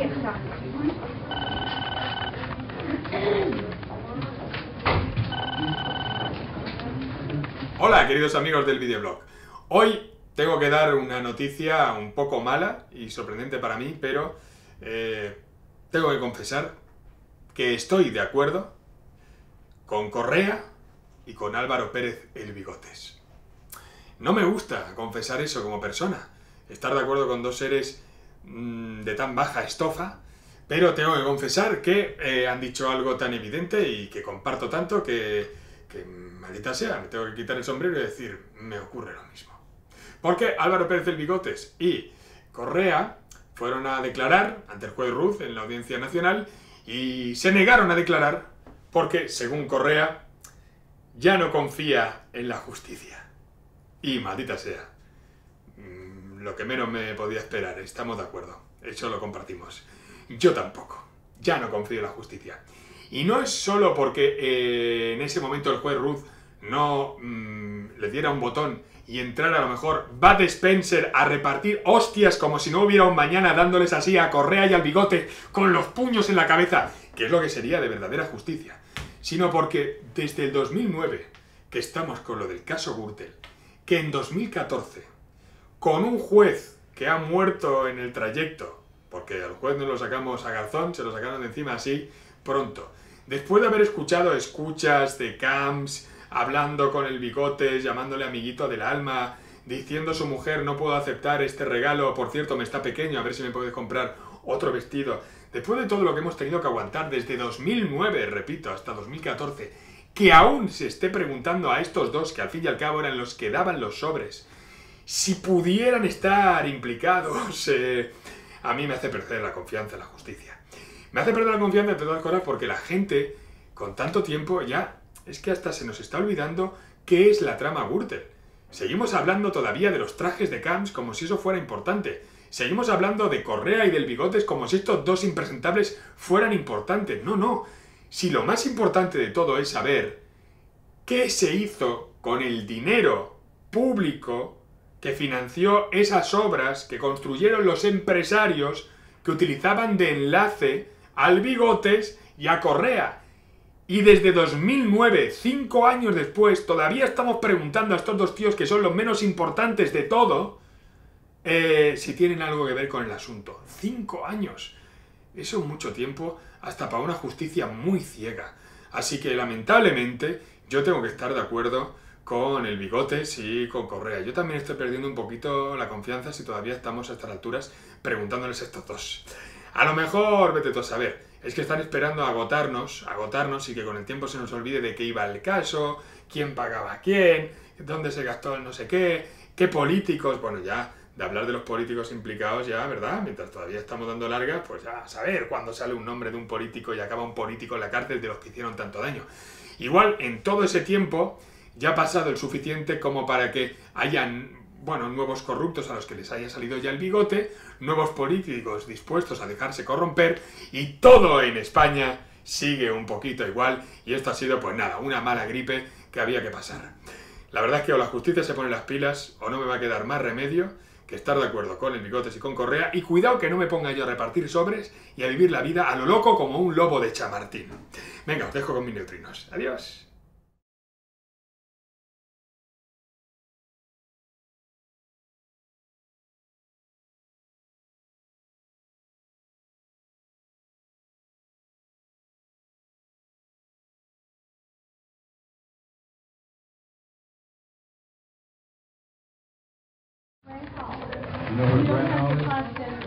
vieja. Hola, queridos amigos del videoblog. Hoy tengo que dar una noticia un poco mala y sorprendente para mí, pero tengo que confesar que estoy de acuerdo con Correa y con Álvaro Pérez el Bigotes. No me gusta confesar eso como persona, estar de acuerdo con dos seres de tan baja estofa, pero tengo que confesar que han dicho algo tan evidente y que comparto tanto que maldita sea, me tengo que quitar el sombrero y decir, me ocurre lo mismo. Porque Álvaro Pérez el Bigotes y Correa fueron a declarar ante el juez Ruz en la Audiencia Nacional y se negaron a declarar porque, según Correa, ya no confía en la justicia. Y maldita sea, lo que menos me podía esperar, estamos de acuerdo, eso lo compartimos. Yo tampoco, ya no confío en la justicia. Y no es solo porque en ese momento el juez Ruz no le diera un botón y entrara a lo mejor Bud Spencer a repartir hostias como si no hubiera un mañana, dándoles así a Correa y al Bigote con los puños en la cabeza, que es lo que sería de verdadera justicia, sino porque desde el 2009, que estamos con lo del caso Gürtel, que en 2014, con un juez que ha muerto en el trayecto, porque al juez no lo sacamos a Garzón, se lo sacaron de encima así pronto, después de haber escuchado escuchas de Camps, hablando con el Bigotes, llamándole amiguito del alma, diciendo a su mujer, no puedo aceptar este regalo, por cierto, me está pequeño, a ver si me puedes comprar otro vestido. Después de todo lo que hemos tenido que aguantar desde 2009, repito, hasta 2014, que aún se esté preguntando a estos dos, que al fin y al cabo eran los que daban los sobres, si pudieran estar implicados, a mí me hace perder la confianza en la justicia. Me hace perder la confianza, entre otras cosas, porque la gente, con tanto tiempo, ya es que hasta se nos está olvidando qué es la trama Gürtel. Seguimos hablando todavía de los trajes de Camps como si eso fuera importante. Seguimos hablando de Correa y del Bigotes como si estos dos impresentables fueran importantes. No, no. Si lo más importante de todo es saber qué se hizo con el dinero público que financió esas obras que construyeron los empresarios que utilizaban de enlace al Bigotes y a Correa. Y desde 2009, 5 años después, todavía estamos preguntando a estos dos tíos, que son los menos importantes de todo, si tienen algo que ver con el asunto. 5 años. Eso es mucho tiempo, hasta para una justicia muy ciega. Así que, lamentablemente, yo tengo que estar de acuerdo con el Bigotes y con Correa. Yo también estoy perdiendo un poquito la confianza si todavía estamos a estas alturas preguntándoles a estos dos. A lo mejor, vete tú a saber, es que están esperando a agotarnos y que con el tiempo se nos olvide de qué iba el caso, quién pagaba a quién, dónde se gastó el no sé qué políticos, bueno, ya, de hablar de los políticos implicados ya, ¿verdad? Mientras todavía estamos dando largas, pues ya a saber cuándo sale un nombre de un político y acaba un político en la cárcel de los que hicieron tanto daño. Igual, en todo ese tiempo, ya ha pasado el suficiente como para que hayan, bueno, nuevos corruptos a los que les haya salido ya el bigote, nuevos políticos dispuestos a dejarse corromper, y todo en España sigue un poquito igual, y esto ha sido, pues nada, una mala gripe que había que pasar. La verdad es que o la justicia se pone las pilas, o no me va a quedar más remedio que estar de acuerdo con el Bigotes y con Correa, y cuidado que no me ponga yo a repartir sobres y a vivir la vida a lo loco como un lobo de Chamartín. Venga, os dejo con mis neutrinos. Adiós. You know where Brent Hall is?